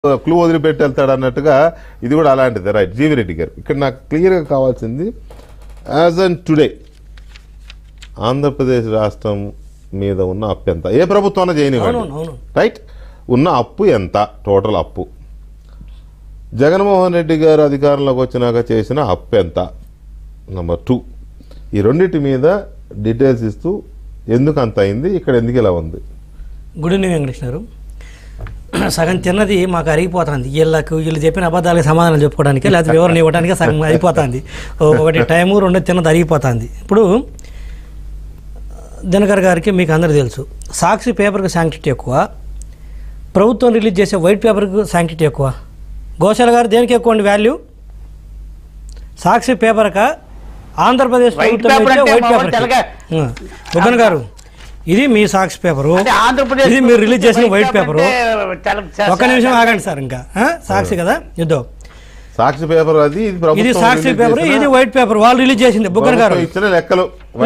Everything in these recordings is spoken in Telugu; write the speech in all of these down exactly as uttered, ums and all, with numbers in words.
క్లూ వదిలిపెట్టి వెళ్తాడు అన్నట్టుగా ఇది కూడా అలాంటిది. రైట్, జీవిరెడ్డి గారు ఇక్కడ నాకు క్లియర్గా కావాల్సింది యాజ్ అండ్ టుడే ఆంధ్రప్రదేశ్ రాష్ట్రం మీద ఉన్న అప్పు ఎంత, ఏ ప్రభుత్వాన్ని చేయనివ్వండి, రైట్, ఉన్న అప్పు ఎంత, టోటల్ అప్పు, జగన్మోహన్ రెడ్డి గారు అధికారంలోకి వచ్చినాక చేసిన అప్పు ఎంత, నెంబర్ టూ, ఈ రెండింటి మీద డీటెయిల్స్ ఇస్తూ ఎందుకు అంత అయింది, ఇక్కడ ఎందుకు ఇలా ఉంది. గుడ్ ఈవినింగ్ వెంకటేష్ గారు. సగం తిన్నది మాకు అరిగిపోతుంది, వీళ్ళకు వీళ్ళు చెప్పిన అబద్ధాలకు సమాధానం చెప్పుకోవడానికి లేకపోతే వివరణ ఇవ్వడానికి సగం అయిపోతుంది. ఒకటి టైము, రెండు తిన్నది అరిగిపోతుంది. ఇప్పుడు దినకర్ గారికి మీకు అందరూ తెలుసు, సాక్షి పేపర్కి శాంక్టిటీ ఎక్కువ, ప్రభుత్వం రిలీజ్ చేసే వైట్ పేపర్కి శాంక్టిటీ ఎక్కువ. గోశాల గారు దేనికి ఎక్కువ అండి వాల్యూ? సాక్షి పేపర్కా ఆంధ్రప్రదేశ్ ప్రభుత్వం వైట్ పేపర్? బుగ్గన్ గారు, ఇది మీ సాక్షి పేపరు, ఇది మీరు రిలీజ్ చేసిన వైట్ పేపరు. ఒక్క నిమిషం ఆగండి సార్, ఇంకా సాక్షి కదా యుద్ధం, సాక్షి పేపర్ అది, ఇది సాక్షి పేపర్, ఇది వైట్ పేపర్, వాళ్ళు రిలీజ్ చేసింది. బుగ్గన్ గారు ఇచ్చిన లెక్కలు,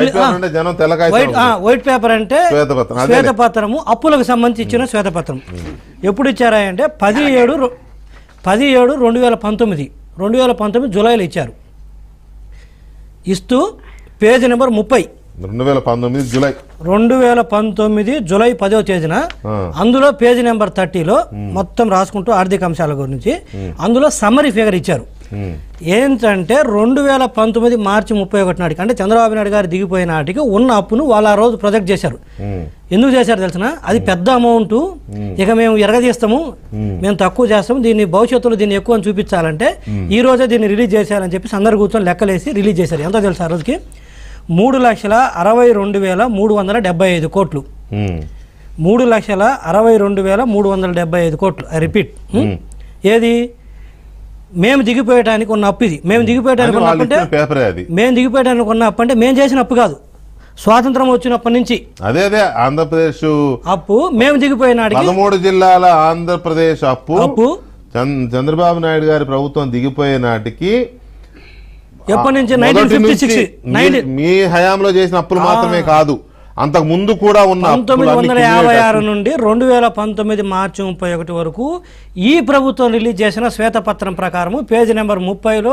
వైట్ పేపర్ అంటే శ్వేతపత్రము, అప్పులకు సంబంధించి ఇచ్చిన శ్వేతపత్రం. ఎప్పుడు ఇచ్చారా అంటే పది ఏడు పది ఏడు రెండు వేల పంతొమ్మిది రెండు వేల పంతొమ్మిది జూలైలో ఇచ్చారు. ఇస్తూ పేజీ నెంబర్ ముప్పై రెండు వేల పంతొమ్మిది జూలై రెండు వేల పంతొమ్మిది జూలై పదో తేదీన అందులో పేజీ నెంబర్ థర్టీలో మొత్తం రాసుకుంటూ ఆర్థిక అంశాల గురించి అందులో సమ్మరీ ఫిగర్ ఇచ్చారు. ఏంటంటే రెండు వేల పంతొమ్మిది మార్చి ముప్పై ఒకటి నాటికి, అంటే చంద్రబాబు నాయుడు గారు దిగిపోయిన నాటికి ఉన్న అప్పును వాళ్ళు ఆ రోజు ప్రొజెక్ట్ చేశారు. ఎందుకు చేశారు తెలిసిన? అది పెద్ద అమౌంట్, ఇక మేము ఎరగదీస్తాము, మేము తక్కువ చేస్తాము, దీన్ని భవిష్యత్తులో దీన్ని ఎక్కువ అని చూపించాలంటే ఈ రోజే దీన్ని రిలీజ్ చేశారని చెప్పి అందరు కూర్చొని లెక్కలేసి రిలీజ్ చేశారు. ఎంతో తెలుసు ఆ రోజుకి? మూడు లక్షల అరవై రెండు వేల మూడు వందల డెబ్బై ఐదు కోట్లు మూడు లక్షల అరవై రెండు వేల మూడు వందల డెబ్బై ఐదు కోట్లు రిపీట్. ఏది? మేము దిగిపోయడానికి ఉన్న అప్పు ఇది. మేము దిగిపోయడానికి ఉన్న అప్పు అంటే మేము దిగిపోయడానికి ఉన్న అప్పు అంటే మేము చేసిన అప్పు కాదు, స్వాతంత్రం వచ్చినప్పటి నుంచి అదే అదే ఆంధ్రప్రదేశ్ అప్పు. మేము దిగిపోయినాడికి పదమూడు జిల్లాల ఆంధ్రప్రదేశ్ అప్పు అప్పు చంద్రబాబు నాయుడు గారి ప్రభుత్వం దిగిపోయే నాటికి ఎప్పటి నుంచి నైన్టీన్ ఫిఫ్టీ సిక్స్ మీ హయాంలో చేసిన అప్పులు మాత్రమే కాదు, అంతకు ముందు కూడా ఉన్న పంతొమ్మిది వందల యాభై ఆరు నుండి రెండు వేల పంతొమ్మిది మార్చి ముప్పై ఒకటి వరకు ఈ ప్రభుత్వం రిలీజ్ చేసిన శ్వేతపత్రం ప్రకారము పేజీ నెంబర్ ముప్పైలో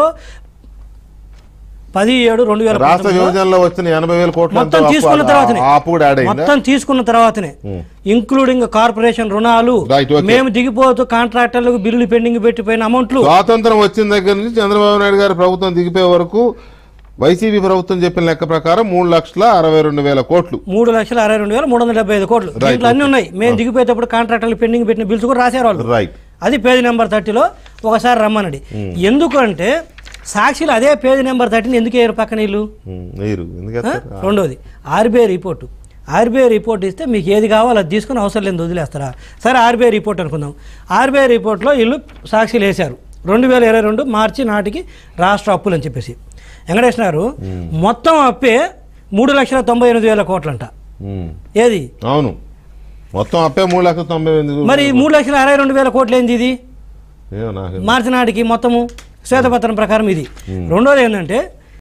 పది ఏడు రెండు వేల రాష్ట్ర విభజనలో వచ్చిన ఎనభై వేల కోట్ల మొత్తం తీసుకున్న తర్వాతనే మొత్తం తీసుకున్న తర్వాతనే ఇంక్లూడింగ్ కార్పొరేషన్ రుణాలు, మేము దిగిపోతూ కాంట్రాక్టర్లకు బిల్లులు పెండింగ్ పెట్టిపోయిన అమౌంట్లు. స్వాతంత్రం వచ్చిన దగ్గర నుంచి చంద్రబాబు నాయుడు గారి ప్రభుత్వం దిగిపోయే వరకు వైసీపీ ప్రభుత్వం చెప్పిన లెక్క ప్రకారం మూడు లక్షల అరవై రెండు వేల కోట్లు మూడు లక్షల అరవై రెండు వేల మూడు వందల డెబ్బై ఐదు కోట్లు దీంట్లో అన్ని ఉన్నాయి. మేము దిగిపోయేటప్పుడు కాంట్రాక్టర్లు పెండింగ్ పెట్టిన బిల్స్ కూడా రాశారు వాళ్ళు. అది పేజీ నెంబర్ థర్టీలో ఒకసారి రమ్మనండి. ఎందుకంటే సాక్షిలో అదే పేజీ నెంబర్ థర్టీని ఎందుకు వేయరు పక్కన వీళ్ళు? రెండోది ఆర్బీఐ రిపోర్టు. ఆర్బీఐ రిపోర్ట్ ఇస్తే మీకు ఏది కావాలో అది తీసుకుని అవసరం లేదు వదిలేస్తారా? సరే ఆర్బీఐ రిపోర్ట్ అనుకుందాం. ఆర్బీఐ రిపోర్ట్లో వీళ్ళు సాక్షిలు వేశారు రెండు వేల ఇరవై రెండు మార్చి నాటికి రాష్ట్ర అప్పులు అని చెప్పేసి. వెంకటేష్ గారు మొత్తం అప్పే మూడు లక్షల తొంభై ఎనిమిది వేల కోట్లంట. ఏది? అవును, మొత్తం అప్పే మూడు లక్షల తొంభై ఎనిమిది. మరి మూడు లక్షల అరవై రెండు వేల కోట్లు ఏంది ఇది మార్చి నాటికి మొత్తము శ్వేతపత్రం ప్రకారం? ఇది. రెండోది ఏంటంటే